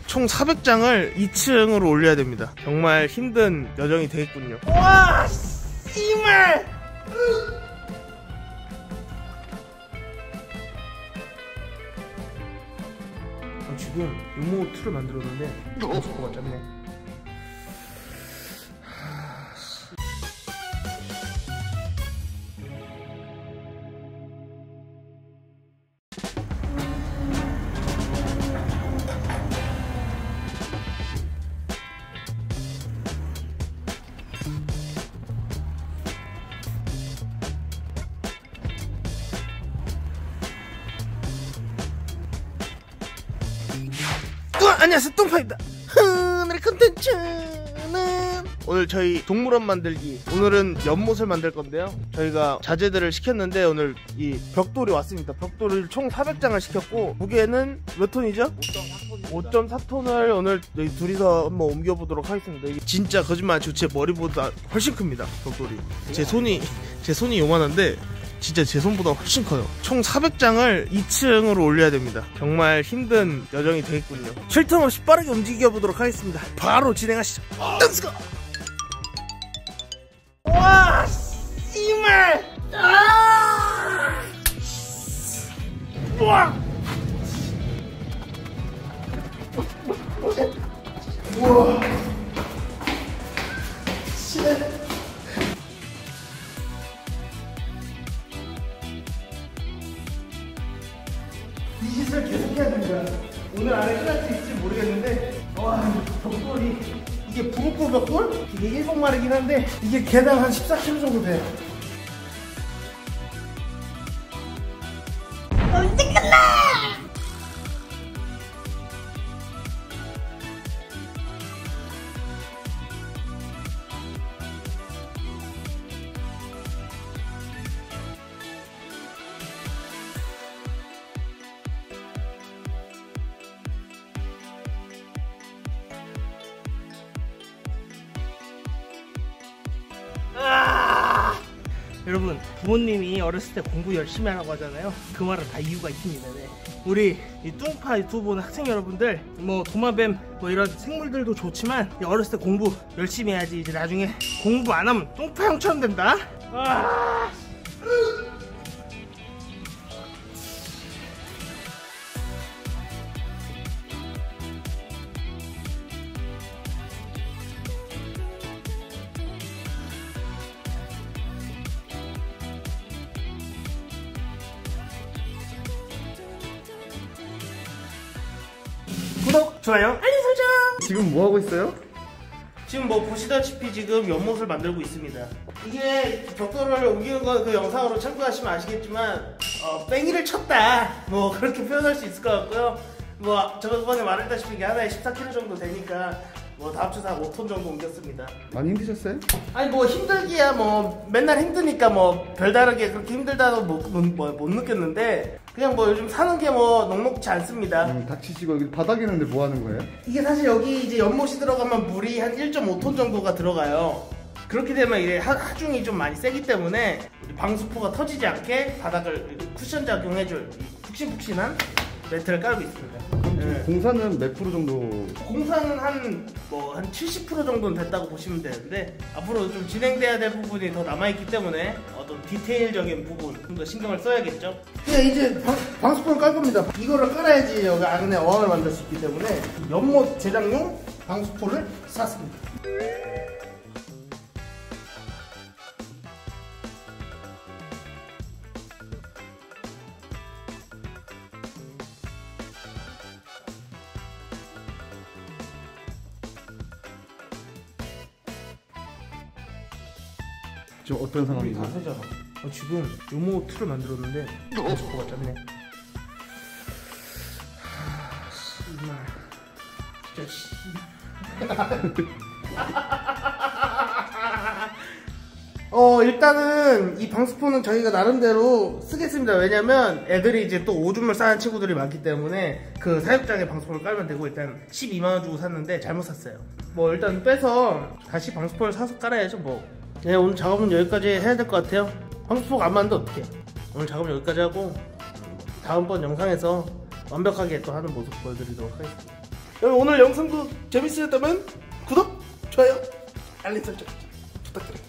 총 400장을 2층으로 올려야 됩니다. 정말 힘든 여정이 되겠군요. 와 씨발. 지금 유모 2를 만들었는데 속도가 짧네. 안녕하세요, 뚱파입니다. 오늘의 컨텐츠는 오늘 저희 동물원 만들기, 오늘은 연못을 만들 건데요. 저희가 자재들을 시켰는데 오늘 이 벽돌이 왔습니다. 벽돌을 총 400장을 시켰고 무게는 몇 톤이죠? 5.4톤을 오늘 둘이서 한번 옮겨보도록 하겠습니다. 이게 진짜 거짓말 아니고 제 머리보다 훨씬 큽니다. 벽돌이 제 손이 요만한데 진짜 제 손보다 훨씬 커요. 총 400장을 2층으로 올려야 됩니다. 정말 힘든 여정이 되겠군요. 쉴 틈 없이 빠르게 움직여 보도록 하겠습니다. 바로 진행하시죠. Let's go! 와 씨발. 우와. 우와. 씨. 이 짓을 계속 해야 됩니다. 오늘 안에 끝날 수 있을지 모르겠는데, 와, 벽돌이, 이게 부곡부 벽돌? 이게 일본말이긴 한데, 이게 개당 한 14kg 정도 돼요. 언제 끝나! 여러분, 부모님이 어렸을 때 공부 열심히 하라고 하잖아요. 그 말은 다 이유가 있습니다. 네. 우리 이 뚱파 유튜브 보는 학생 여러분들, 뭐 도마뱀 뭐 이런 생물들도 좋지만 어렸을 때 공부 열심히 해야지 이제 나중에 공부 안 하면 뚱파 형처럼 된다. 구독, 좋아요, 알림 설정! 지금 뭐 하고 있어요? 지금 뭐 보시다시피 지금 연못을 만들고 있습니다. 이게 벽돌을 옮기는 거 그 영상으로 참고하시면 아시겠지만 뺑이를 쳤다 뭐 그렇게 표현할 수 있을 것 같고요. 뭐 저번에 말했다시피 이게 하나에 14kg 정도 되니까 뭐 다 합쳐서 한 5톤 정도 옮겼습니다. 많이 힘드셨어요? 아니 뭐 힘들기야 뭐 맨날 힘드니까 뭐 별다르게 그렇게 힘들다도 못 느꼈는데 그냥 뭐 요즘 사는 게 뭐 녹록지 않습니다. 닥치시고 여기 바닥이는데 뭐 하는 거예요? 이게 사실 여기 이제 연못이 들어가면 물이 한 1.5톤 정도가 들어가요. 그렇게 되면 이게 하중이 좀 많이 세기 때문에 방수포가 터지지 않게 바닥을 쿠션 작용해줄 푹신푹신한 매트를 깔고 있습니다. 네. 공사는 몇 프로 정도? 공사는 한 70% 정도는 됐다고 보시면 되는데 앞으로 좀 진행돼야 될 부분이 더 남아있기 때문에 어떤 디테일적인 부분 좀 더 신경을 써야겠죠. 그냥 이제 방수포를 깔 겁니다. 이거를 깔아야지 여기 안에 어항을 만들 수 있기 때문에 연못 제작용 방수포를 샀습니다. 지금 어떤 상황이죠? 다 세잖아. 지금 유모 2를 만들었는데 속도가 짧네. 일단은 이 방수포는 저희가 나름대로 쓰겠습니다. 왜냐면 애들이 이제 또 오줌을 싸는 친구들이 많기 때문에 그 사육장에 방수포를 깔면 되고 일단 12만원 주고 샀는데 잘못 샀어요. 뭐 일단 빼서 다시 방수포를 사서 깔아야죠 뭐. 네, 오늘 작업은 여기까지 해야 될 것 같아요. 방수포가 안 맞는데 어떡해. 오늘 작업은 여기까지 하고 다음번 영상에서 완벽하게 또 하는 모습 보여드리도록 하겠습니다. 여러분 오늘 영상도 재밌으셨다면 구독, 좋아요, 알림 설정 부탁드립니다.